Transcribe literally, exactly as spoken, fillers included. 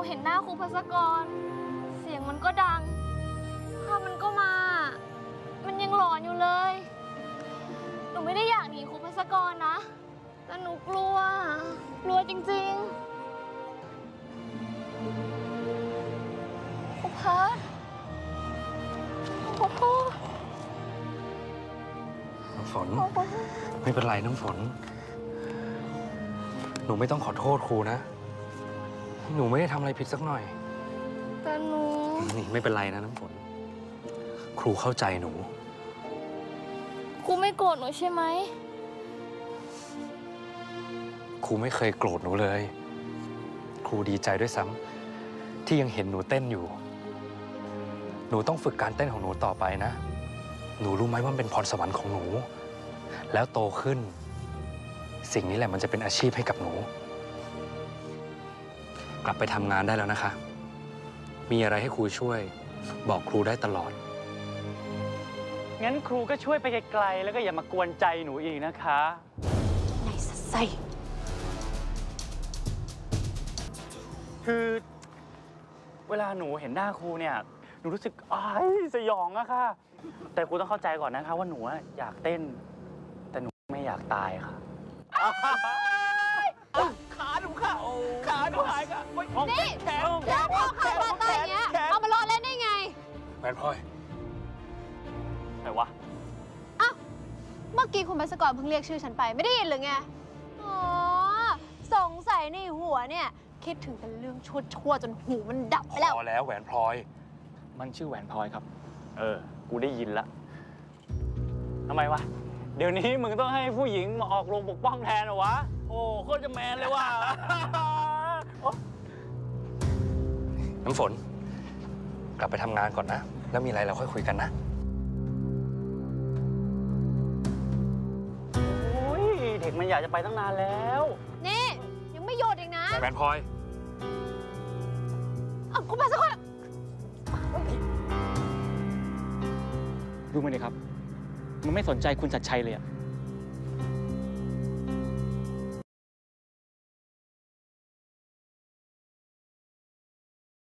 เห็นหน้าครูภัสกรเสียงมันก็ดังภาพมันก็มามันยังหลอนอยู่เลยหนูไม่ได้อยากหนีครูภัสกรนะแต่หนูกลัวกลัวจริงๆครูพัสขอโทษน้ำฝนไม่เป็นไรน้ำฝนหนูไม่ต้องขอโทษครูนะหนูไม่ได้ทำอะไรผิดสักหน่อยแต่หนูนี่ไม่เป็นไรนะน้ำฝนครูเข้าใจหนูครูไม่โกรธหนูใช่ไหมครูไม่เคยโกรธหนูเลยครูดีใจด้วยซ้ำที่ยังเห็นหนูเต้นอยู่หนูต้องฝึกการเต้นของหนูต่อไปนะหนูรู้ไหมว่ามันเป็นพรสวรรค์ของหนูแล้วโตขึ้นสิ่งนี้แหละมันจะเป็นอาชีพให้กับหนูกลับไปทำงานได้แล้วนะคะมีอะไรให้ครูช่วยบอกครูได้ตลอดงั้นครูก็ช่วยไปไกลๆแล้วก็อย่ามากวนใจหนูอีกนะคะไหนสัใส่คือเวลาหนูเห็นหน้าครูเนี่ยหนูรู้สึกอ้ายสยองอะค่ะแต่ครูต้องเข้าใจก่อนนะคะว่าหนูอยากเต้นแต่หนูไม่อยากตายค่ะขาหนูค่ะขาหนูหายค่ะนี่แล้วพอขาบาดตายอย่างเงี้ยเอามาล้อเล่นได้ไงแหวนพลอยไหนวะอ้าวเมื่อกี้คุณภัสกรเพิ่งเรียกชื่อฉันไปไม่ได้ยินหรือไงอ๋อสงสัยในหัวเนี่ยคิดถึงแต่เรื่องชั่วๆจนหูมันดับไปแล้วพอแล้วแหวนพลอยมันชื่อแหวนพลอยครับเออกูได้ยินละทำไมวะเดี๋ยวนี้มึงต้องให้ผู้หญิงมาออกโรงปกป้องแทนเหรอวะโอ้โคตรจะแมนเลยว่ะน้ำฝนกลับไปทำงานก่อนนะแล้วมีอะไรเราค่อยคุยกันนะโอ้ยเด็กมันอยากจะไปตั้งนานแล้วนี่ยังไม่หยุดอีกนะแหวนพลอยอ่ะคุณภัสกรดูมันดิครับมันไม่สนใจคุณชัดชัยเลยอะ